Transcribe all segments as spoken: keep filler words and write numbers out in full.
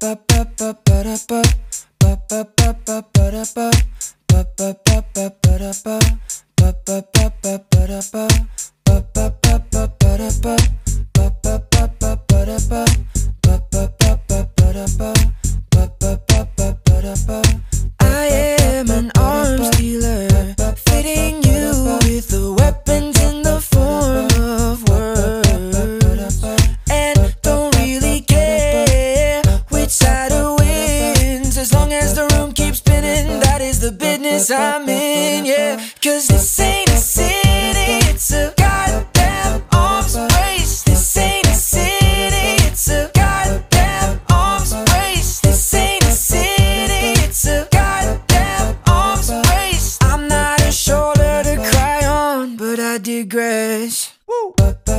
am an arms dealer, fitting you with the weapons in the form of words, and don't really care which side wins, as long as the room keeps spinning. That is the business I'm in, yeah. Cause this ain't a city, it's a goddamn arms race. This ain't a city, it's a goddamn arms race. This ain't a city, it's a goddamn arms race. I'm not a shoulder to cry on, but I digress. Woo!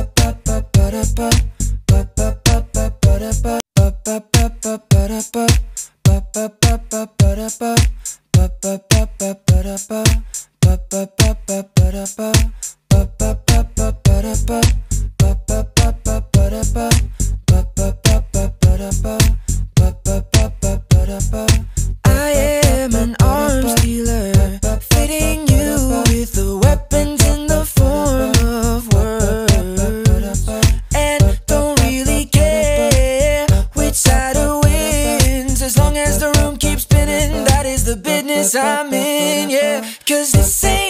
I am an arms dealer, fitting you with the weapons in the form of words, and don't really care which side wins, as long as the room keeps spinning. That is the business I'm in, yeah. Cause this ain't